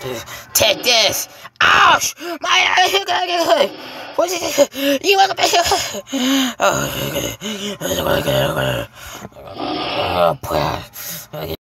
Take this. Ouch! My what is it? You want to be? Oh,